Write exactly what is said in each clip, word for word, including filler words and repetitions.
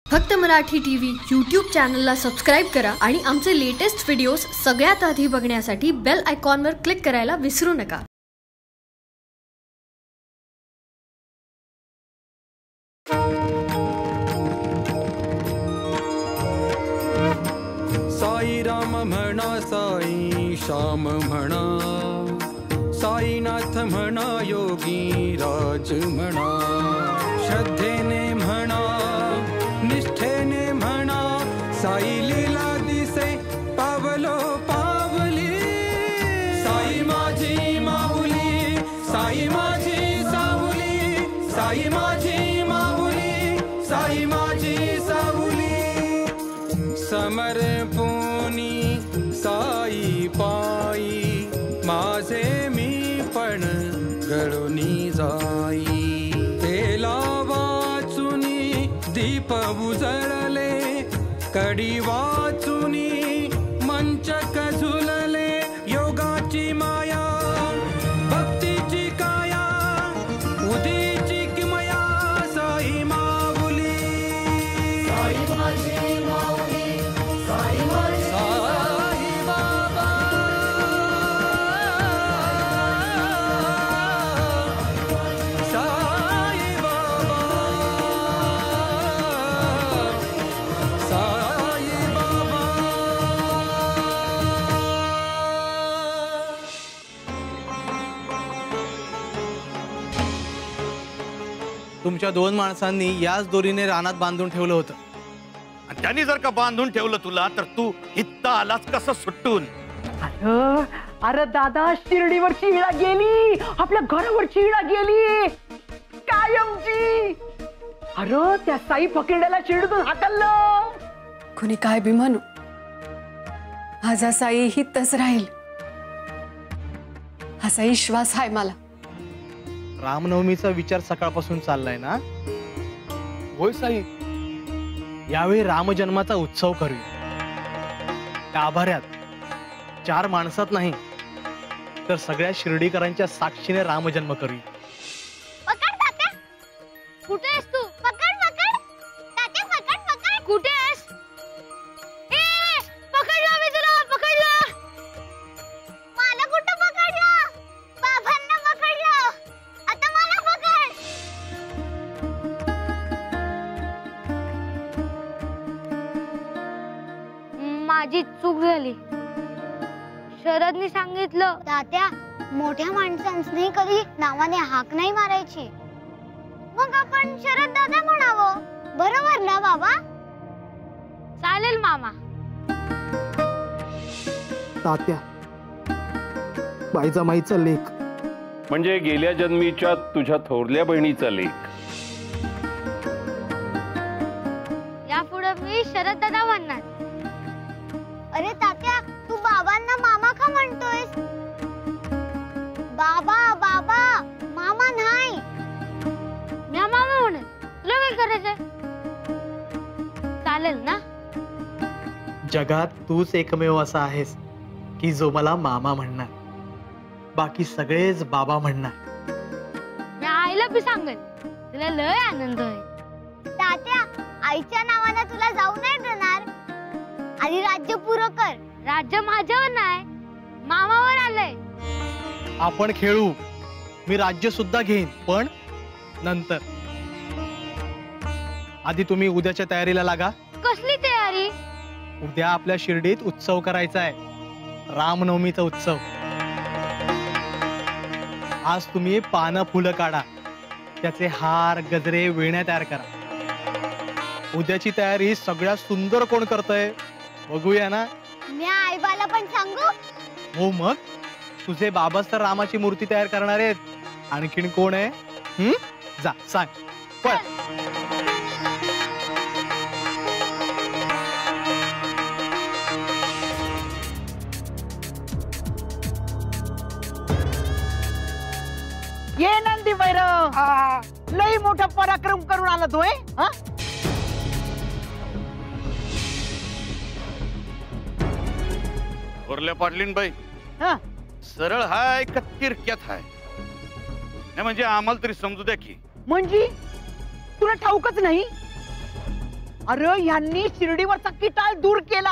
फक्त Marathi TV YouTube चॅनलला subscribe करा आणि आमचे लेटेस्ट व्हिडिओज सगळ्यात आधी बघण्यासाठी बेल आयकॉनवर क्लिक करायला विसरू नका। साई राम म्हणा साई श्याम म्हणा, साईनाथ म्हणा योगी राज म्हणा, श्रद्धेने म्हणा निष्ठेने म्हणा, साई लीला दिसे पावलो पावली, साई माझी माऊली, साई माझी सावली, साई माझी माऊली, साई माझी सावली, समर्पुनी साई पायी माझे मी पण गळूनी जाई, तेला वाचुनी दीप उजळले, कडी वाचुनी मंचक झुलले, योगाची माया भक्तीची काया उदीची किमया, साई माऊली, साई माझी माऊली, साई माझी साई बाबा, साई बाबा, साई बाबा। तुमच्या दोन माणसांनी याच दोरीने रानात बांधून ठेवलं होतं, आणि त्यांनी जर का बांधून ठेवलं तुला तर तू इत्ता आलास कसं सुटून? अरे अरे दादा, शिर्डीवरची इळा गेली, आपल्या घरावरची इळा गेली कायमची। अरे त्या साई फकीरड्याला शिर्डीतून हाकललं। कोणी काय बी म्हणू, माझा साई हितच राहील असा विश्वास आहे मला। रामनवमीचा विचार सकाळपासून चाललाय ना? होय साई, यावेळी रामजन्माचा उत्सव करूया। त्या आभाऱ्यात चार माणसात नाही तर सगळ्या शिर्डीकरांच्या साक्षीने रामजन्म करूया। पकड तात्या, कुठे आहेस तू? पकड पकड तात्या, पकड पकड, कुठे आहेस? ए पकडलं मी तुला, पकडलं। मला कुठं पकडलं? बाबांना पकडलं, आता मला पकड। माझी चूक झाली, शरदने सांगितलं तात्या मोठ्या माणसांनी कधी नावाने हाक नाही मारायची, मग आपण शरद दादा म्हणावं, बरोबर ना बाबा? चालेल मामा। तात्या बाईजामाईचा लेख म्हणजे गेल्या जन्मीच्या तुझ्या थोरल्या बहिणीचा लेख। यापुढे मी शरद दादा म्हणणार। अरे तात्या, तू बाबांना मामा का म्हणतोयस? बाबा बाबा, मामा नाही। मी मामा म्हणेन, तुला काय करायचंय? चालेल ना? जगात तूच एकमेव असा आहेस की जो मला मामा म्हणणार, बाकी सगळेच बाबा म्हणणार। मी आईला बी सांगेन, तुला लय आनंद होईल। तात्या, आईच्या नावाने तुला जाऊ नाही देणार, आणि राज्य पुरं कर। राज्य माझ्यावर नाही, मामावर आलंय। आपण खेळू, मी राज्य सुद्धा घेईन, पण नंतर। आधी तुम्ही उद्याच्या तयारीला लागा। कसली तयारी? उद्या आपल्या शिर्डीत उत्सव करायचा आहे, रामनवमीचा उत्सव। आज तुम्ही पानं फुलं काढा, त्याचे हार गजरे वेण्या तयार करा। उद्याची तयारी सगळ्यात सुंदर कोण करतय बघूया ना? मी आईबाला पण सांगू? हो, मग तुझे बाबाच तर रामाची मूर्ती तयार करणार आहेत, आणखीन कोण आहे? हम्म, जा सांग पण। ये नंदी भैरव, लई मोठा पराक्रम करून आला तू। हा, थोरल्या पाटलीन बाई, सरळ हाय का तिरक्यात हाय? नाही म्हणजे आम्हाला तरी समजू द्या की. म्हणजे तुला ठाऊकच नाही? अरे ह्यांनी शिर्डीवरचा किटाळ दूर केला.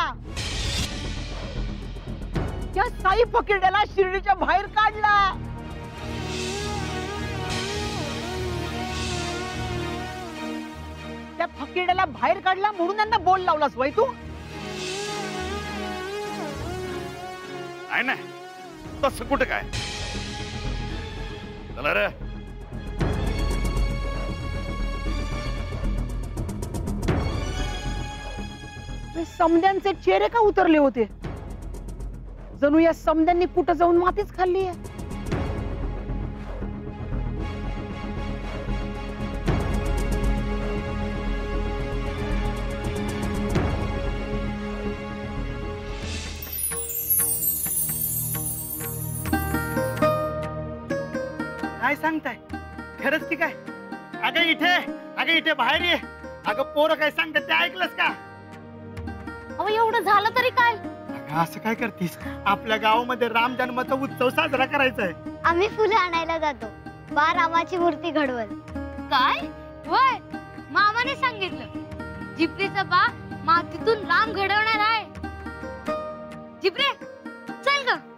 त्या साई फकीरड्याला शिर्डीच्या बाहेर काढला. त्या फकीरड्याला बाहेर काढला म्हणून त्यांना बोल लावलास वय तू? नाही नाही, तसं कुठं काय. चला रे. समद्यांचे चेहरे का उतरले होते? जणू या समद्यांनी कुठं जाऊन मातीच खाल्ली आहे. काय सांगताय? खरंच की काय? अगं इथे, अगं इथे बाहेर ये. अगं पोरं काय सांगतात ते ऐकलंस का? अहो एवढं झालं तरी काय? असं काय करतीस? आपल्या गावामध्ये राम जन्माचा उत्सव साजरा करायचा आहे. आम्ही फुलं आणायला जातो बा रामाची मूर्ती घडवल. काय होय? मामाने सांगितलं जिप्रीचा बा मातीतून राम घडवणार आहे. जिप्रे चल ग.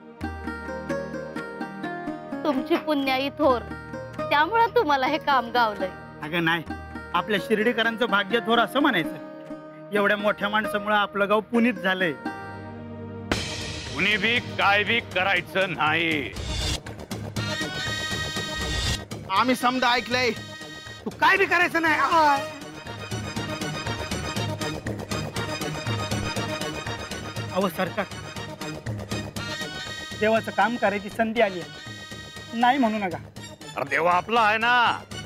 तुमची पुण्याई थोर, त्यामुळे तुम्हाला हे काम गावलंय. अगं नाही, आपल्या शिर्डीकरांचं भाग्य थोर असं म्हणायचं. एवढ्या मोठ्या माणसामुळे आपलं गाव पुनीत झालंय. कुणी बी काय बी करायचं नाही. आम्ही समजा ऐकलंय, तू काय बी करायचं नाही. अहो सरकार, देवाचं काम करायची संधी आली आहे, नाही म्हणू नका. अरे देवा आपला आहे ना,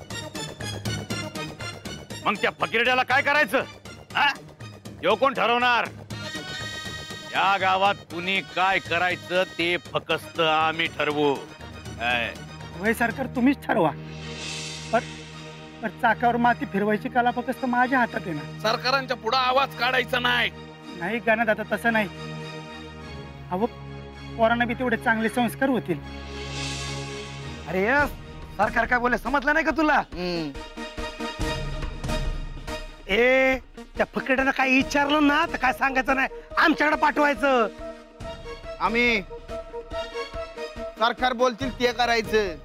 मग त्या फकीरड्याला काय करायचं? यो कोण ठरवणार? या गावात कुणी काय करायचं ते फक्त आम्ही ठरवू. वय सरकार तुम्हीच ठरवा. पण पण चाकावर माती फिरवायची कला फक्त माझ्या हातात आहे ना. सरकारांच्या पुढे आवाज काढायचा नाही. नाही गाणं दादा, तसं नाही. अहो पोरांना बी तेवढे चांगले संस्कार होतील. अरे सरकार काय बोले समजलं नाही का तुला? ए त्या फकीरड्यानं काही विचारलं ना तर काय सांगायचं नाही, आमच्याकडे पाठवायचं. आम्ही सरकार बोलतील ते करायचं.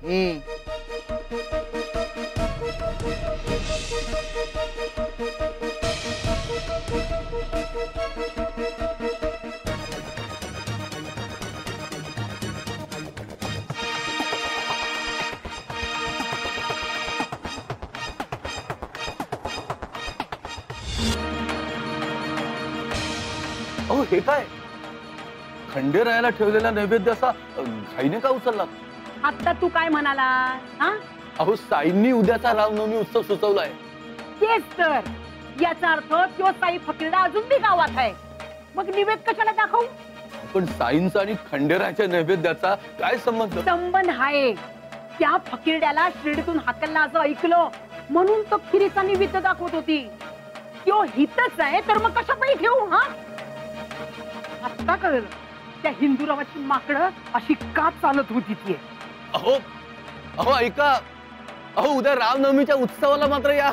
अहो हे काय? खंडेरायाला ठेवलेला नैवेद्य असा घाईने का उचलला? आता तू काय म्हणाला? हा अहो साईंनी उद्याचा रामनवमी उत्सव सुचवलाय. तेच तर, याचा अर्थ तो साई फकीरडा अजून बी गावात आहे. मग निवेद कशाला दाखवू? पण साईंचा आणि खंडेरायाच्या नैवेद्याचा काय संबंध? संबंध आहे. त्या फकीरड्याला शिर्डीतून हाकलला असं ऐकलं म्हणून तो खिरीचा निवेद्य दाखवत होती. तो हितच आहे तर मग कशापायी ठेवू? हा आता कळलं त्या हिंदुरावाची माकडं अशी का चालत होती ती. अहो अहो ऐका, अहो उद्या रामनवमीच्या उत्सवाला मात्र या.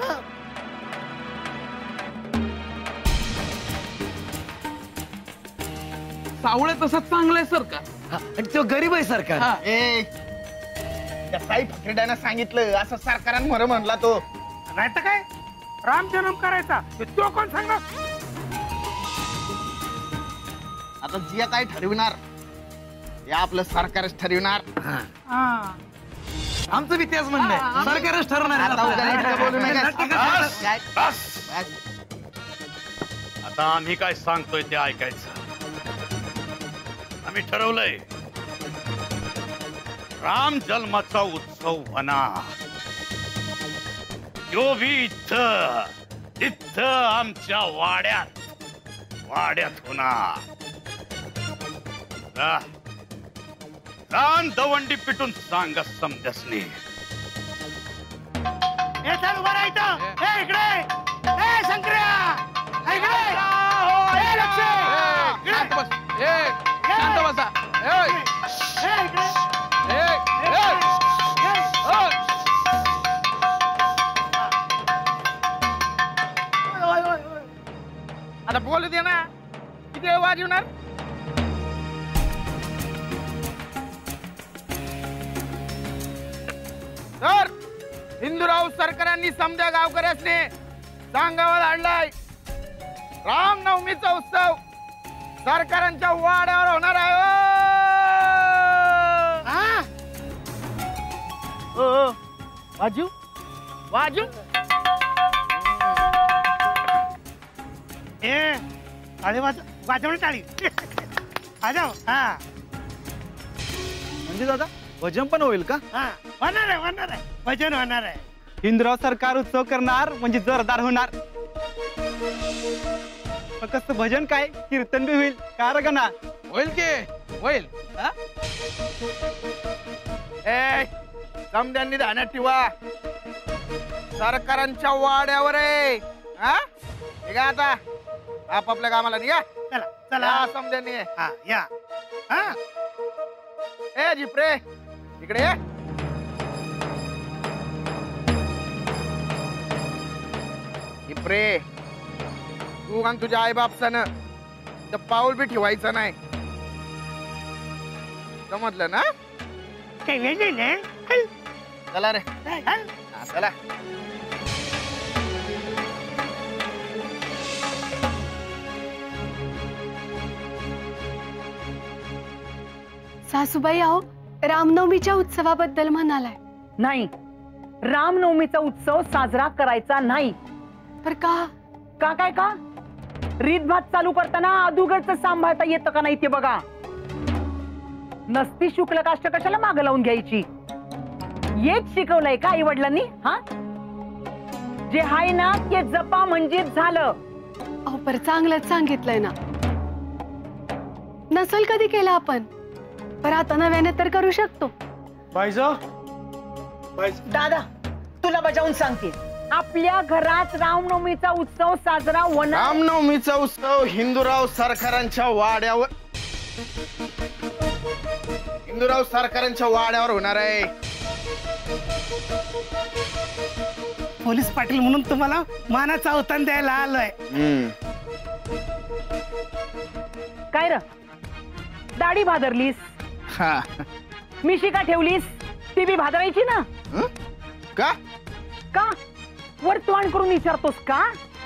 सावळे तसं चांगलं आहे सरकार, आणि तो गरीब आहे सरकार. ए त्या साई फकीरड्यानं सांगितलं असं सरकारानं म्हणून म्हणला तो. नाही तर काय, राम जन्म करायचा तो कोण सांगणार? आता जे काय ठरविणार हे आपलं सरकारच ठरविणार. आमचं बी तेच म्हणणं आहे, सरकारच ठरवणार आहे. आता उद्या नीट बोलू नका. बस. आता आम्ही काय सांगतोय ते ऐकायचं. आम्ही ठरवलंय राम जन्माचा उत्सव होणार. यो बी इथं इथं आमच्या वाड्यात वाड्यात होणार. रान दवंडी पिटून सांग समजसनी. हे चल उभा राहा इथं. हे इकडे, हे शंकर्या इकडे. हे लक्ष्य, शांत बस. ए शांत बसा. ए हे इकडे. ए ए आता बोलू दे ना, किती वेळ वाजवणार? तर हिंदूराव सरकारांनी समजा गावकऱ्यासने सांगावा आणलाय, रामनवमीचा उत्सव सरकारांच्या वाड्यावर होणार आहे. ओ वाजू वाजू ए टाळी वाज वाजवण टाळी वाजव. हा म्हणजे दादा भजन पण होईल का? हा होणार आहे होणार आहे भजन होणार आहे. हिंदराव सरकार उत्सव करणार म्हणजे जोरदार होणार. फक्त भजन काय कीर्तन बी होईल का रे गणा? होईल की होईल. ए समद्यांनी ध्यानात ठेवा, सरकारांच्या वाड्यावर आहे. हा निघा आता आपापल्या कामाला निघा. चला चला समद्यांनी. हा या. हा ए जिप्रे इकडे ये. जिप्रे तू आणि तुझ्या आई बापसानं तर पाऊल बी ठेवायचं नाही, समजलं ना? काही वेळ नाही. चला रे हा, चला. सासूबाई अहो रामनवमीच्या उत्सवाबद्दल म्हणालाय. नाही, रामनवमीचा उत्सव साजरा करायचा नाही. पर का? का काय का? रीतभात चालू करताना अदुगरच सांभाळता येतं का नाही ते बघा. नसती शुक्ल काष्ट कशाला माग लावून घ्यायची? हेच शिकवलंय का आई वडिलांनी? हा जे हाय ना ते जपा म्हणजे झालं. अहो पर चांगलंच सांगितलंय ना. नसल कधी केलं आपण, पर आता नव्याने तर करू शकतो. बायजा दादा तुला बजावून सांगते, आपल्या घरात रामनवमीचा उत्सव साजरा होणार. रामनवमीचा उत्सव हिंदूराव सरकारांच्या वाड्यावर हिंदूराव सरकारांच्या वाड्यावर होणार आहे. पोलीस पाटील म्हणून तुम्हाला मानाचा अवतान द्यायला आलोय. काय र दाढी भादरलीस, हा मिशी का ठेवलीस? ती बी भादरायची ना. का का वर तोंड करून विचारतोस का?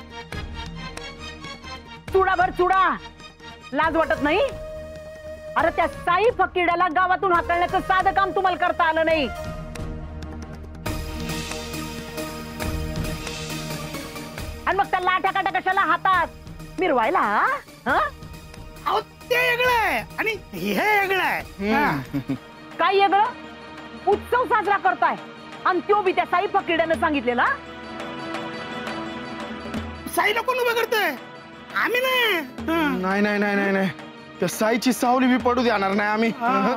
चुडाभर चुडा लाज वाटत नाही? अरे त्या साई फकीड्याला गावातून हाकलण्याचं साधं काम तुम्हाला करता आलं नाही. आणि मग त्या लाट्या काट्या कशाला हातात मिरवायला? हा अहो ते वेगळं आहे आणि हे वेगळं आहे. हा. काय वेगळं? उत्सव साजरा करताय आणि तो बी त्या साई फकीड्यानं सांगितलेला. साईला कोण उभं करतोय? आम्ही नाही. हा. नाही नाही नाही नाही नाही त्या साईची सावली बी पडू देणार नाही आम्ही.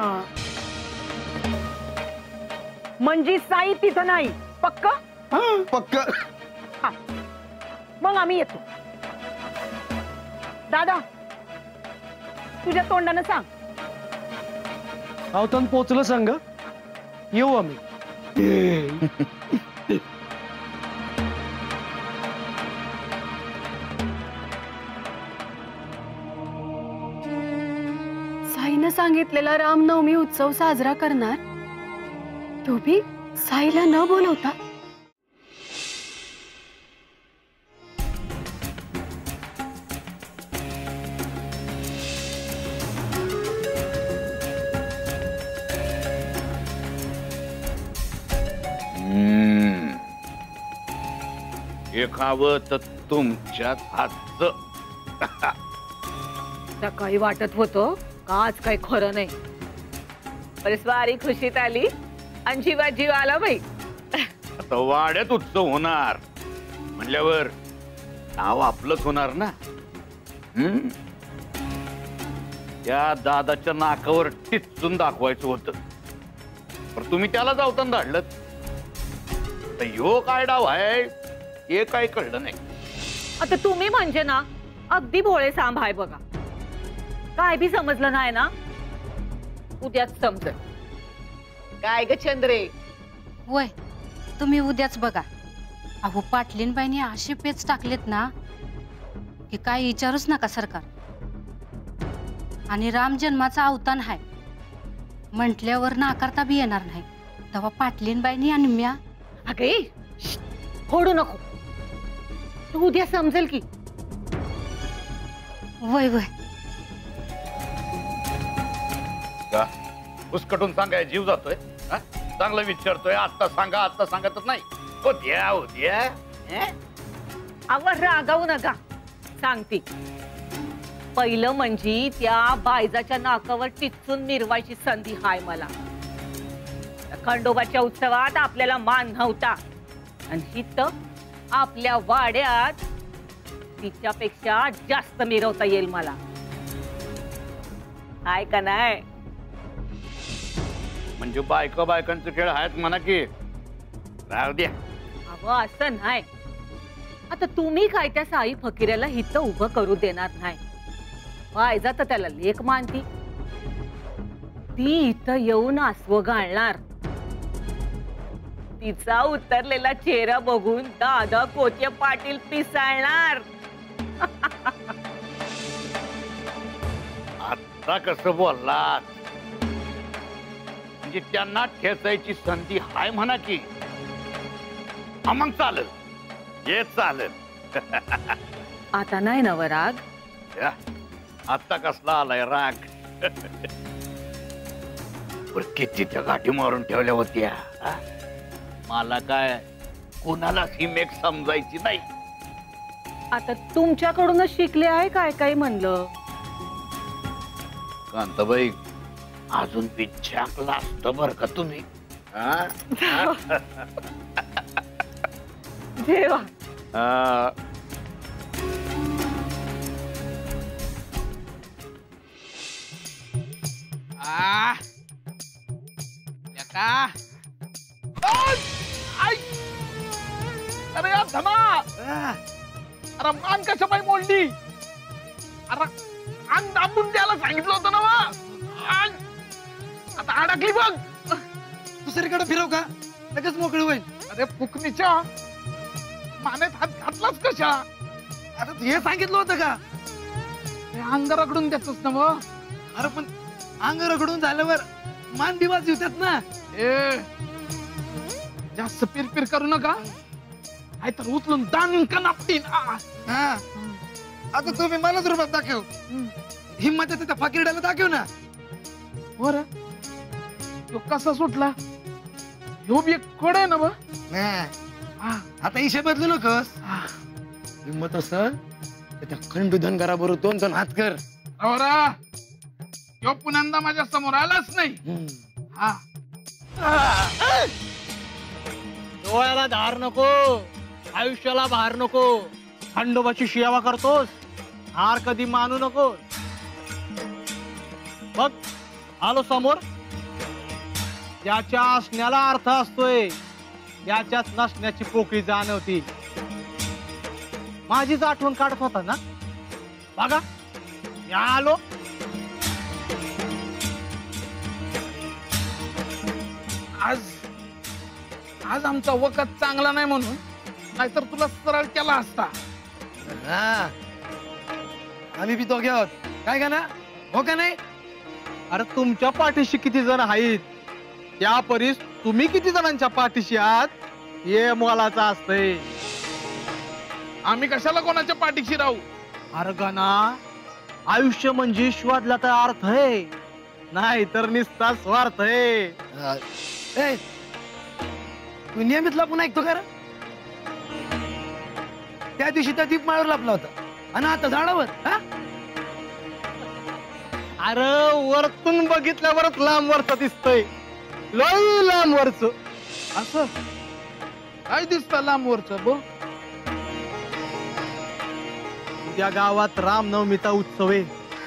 म्हणजे साई तिथं नाही पक्क? पक्क. मग आम्ही येतो. दादा तुझ्या तोंडानं सांग. अवतान पोचलं संग येऊ आम्ही. साईनं सांगितलेला रामनवमी उत्सव साजरा करणार, तो भी साईला न बोलवता. हे खावं तर तुमच्यात हातचं. सकाळी वाटत होतं का आज काही खरं नाही, परस्वारी खुशीत आली आणि जीवा जीव आला बाई. आता वाड्यात उत्सव होणार म्हणल्यावर नाव आपलंच होणार ना. हम्म त्या दादाच्या नाकावर टिचून दाखवायचं होतं, पण तुम्ही त्याला जावताना धाडलं. ह्यो काय डाव आहे हे काय कळलं नाही. आता तुम्ही म्हणजे ना अगदी भोळे सांभ आहे बघा. काय बी समजलं नाही ना, उद्याच समजेल. काय ग चंद्रे? वय तुम्ही उद्याच बघा. अहो पाटलीनबाईंनी असे पेच टाकलेत ना की काय विचारूच नका सरकार. आणि राम जन्माचा अवतान आहे म्हटल्यावर नाकारता बी येणार नाही. तेव्हा पाटलीनबाईंनी आणि म्या अगे फोडू नको, तू उद्या समजेल की. वय वय का उसकटून सांगाय जीव जातोय. हा? चांगलं विचारतोय, आता सांगा आता सांगतच नाही. उद्या उद्या आवर रागावू नका, सांगते. पहिलं म्हणजे त्या बायजाच्या नाकावर टिचून मिरवायची संधी हाय मला. खंडोबाच्या उत्सवात आपल्याला मान नव्हता आणि हिथं आपल्या वाड्यात तिच्यापेक्षा जास्त मिरवता येईल मला. हाय का नाही? म्हणजे बायका बायकांचे खेळ आहेत म्हणा की. राहू द्या. अहो असं नाही. आता तुम्ही काय त्या साई फकीराला हिथं उभं करू देणार नाही. बायजा तर त्याला लेख मानती. ती इथं येऊन आसव घालणार. तिचा उतरलेला चेहरा बघून दादा कोचे पाटील पिसाळणार. आता कसं बोललात? म्हणजे त्यांना ठेचायची संधी हाय म्हणा की. हा मग चालेल, ये चालेल. आता नाही ना राग? आता कसला आलाय राग? किती त्या गाठी मारून ठेवल्या होत्या. मला काय कोणाला सीमेक समजायची नाही. आता तुमच्याकडूनच शिकले आहे काय काय म्हणलं. कांताबाई अजून पिच्छाकला असतं बर का तुम्ही. देवा. आ का अरे यार धमा, अरे मान कशा पाय मोडली? अरे अंग दाबून द्यायला सांगितलं होतं ना वा. आता अडकली बघ. दुसरीकडे फिरव का लगेच मोकळी होईल. अरे फुकणीच्या मानेत हात घातलाच कशा? अरे हे सांगितलं होतं का? अंग रगडून देतोस ना मग. अरे पण अंग रगडून झाल्यावर मान दिवास येतात ना. ए जास्त पिरपिर करू नका, नाहीतर उचलून दान कनापटीन. आता तुम्ही मलाच रूपात दाखव. हिम्मत आहे त्या फकीरड्याला दाखव ना. बर तो कसा सुटला? ह्यो बी एक कोड आहे ना बा. आता इशे बदलू नकोस. हिम्मत असल त्या खंडू धनगरा बरोबर दोन दोन हात कर. अवरा ह्यो पुन्हा माझ्या समोर आलाच नाही. हा डोळ्याला धार नको, आयुष्याला भार नको. खंडोबाची सेवा करतोस, हार कधी मानू नको. बघ आलो समोर. ज्याच्या असण्याला अर्थ असतोय त्याच्याच नसण्याची पोकळी जाणवती. माझीच आठवण काढत होता ना. बघा मी आलो. आज आज आमचा वखत चांगला नाही म्हणून, नाहीतर तुला सरळ केला असता. आम्ही बी दोघे आहोत काय का ना, हो का नाही? अरे तुमच्या पाठीशी किती जण आहेत त्या परीस तुम्ही किती जणांच्या पाठीशी आहात हे मोलाचं असतंय. आम्ही कशाला कोणाच्या पाठीशी राहू? अरे गाना आयुष्य म्हणजे श्वादला तर अर्थ आहे, नाही तर निस्ता स्वार्थ आहे. तू नियमितला पुन्हा ऐकतो का? त्या दिवशी त्या दीप माळावर लाभला होता आणि आता झाडावर. अरे वरतून बघितल्यावरच लांब वरच दिसतंय. लई लांब वरच. असं काय दिसतं लांब वरच? बोल. उद्या गावात रामनवमीचा उत्सव आहे.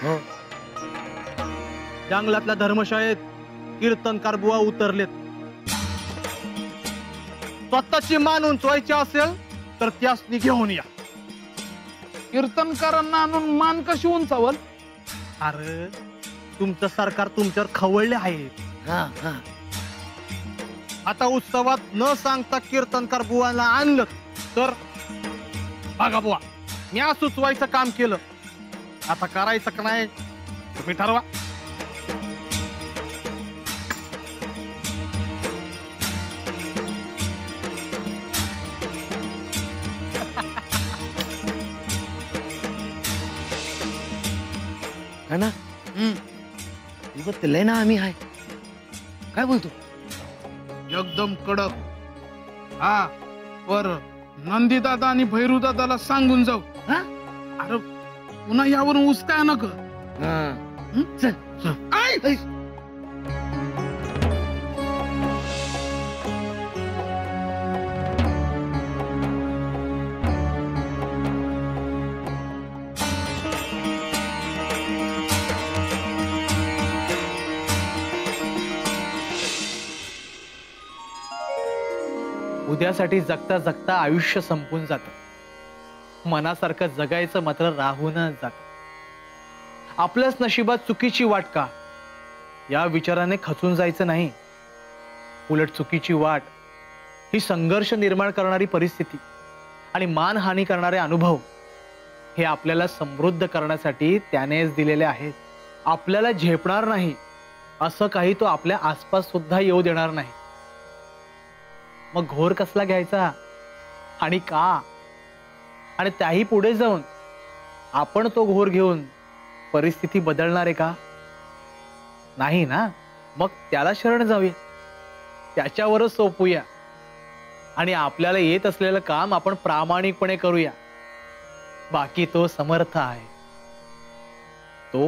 जंगलातल्या धर्मशाळेत कीर्तनकार बुवा उतरलेत. स्वतःची मान उंचवायची असेल तर त्यासनी घेऊन या. कीर्तनकारांना आणून मान कशी उंचावल? अरे तुमचं सरकार तुमच्यावर खवळले आहेत. आता उत्सवात न सांगता कीर्तनकार बुवाला आणलं तर बघा बुवा म्या सुचवायचं काम केलं. आता करायचं का नाही तुम्ही ठरवा. है ना? लय ना आम्ही आहे. काय बोलतो? एकदम कडक. हा बर नंदी दादा आणि भैरू दादाला सांगून जाऊ. हा अरे पुन्हा यावरून उचकाय नक. उद्यासाठी जगता जगता आयुष्य संपून जात. मनासारखं जगायचं मात्र राहूनच जात. आपल्याच नशिबात चुकीची वाट का या विचाराने खचून जायचं नाही. उलट चुकीची वाट ही संघर्ष निर्माण करणारी परिस्थिती आणि मानहानी करणारे अनुभव हे आपल्याला समृद्ध करण्यासाठी त्यानेच दिलेले आहेत. आपल्याला झेपणार नाही असं काही तो आपल्या आसपास सुद्धा येऊ देणार नाही. मग घोर कसला घ्यायचा आणि का? आणि त्याही पुढे जाऊन आपण तो घोर घेऊन परिस्थिती बदलणार आहे का? नाही ना. मग त्याला शरण जाऊया, त्याच्यावरच सोपूया आणि आपल्याला येत असलेलं काम आपण प्रामाणिकपणे करूया. बाकी तो समर्थ आहे. तो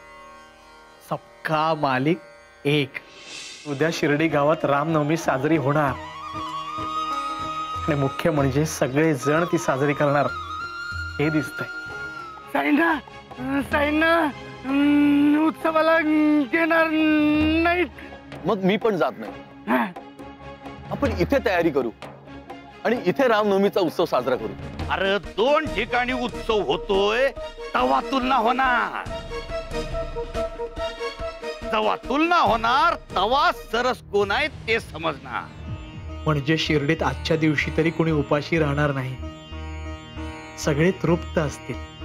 सबका मालिक एक. उद्या शिर्डी गावात रामनवमी साजरी होणार आणि मुख्य म्हणजे सगळे जण ती साजरी करणार हे दिसतंय. साईना साईना उत्सवाला घेणार नाहीत. मग मी पण जात नाही. आपण इथे तयारी करू आणि इथे रामनवमीचा उत्सव साजरा करू. अरे दोन ठिकाणी उत्सव होतोय तवा तुलना होणार. तवा तुलना होणार तवा सरस कोण आहे ते समजणार. म्हणजे शिर्डीत आजच्या दिवशी तरी कोणी उपाशी राहणार नाही. सगळे तृप्त असतील.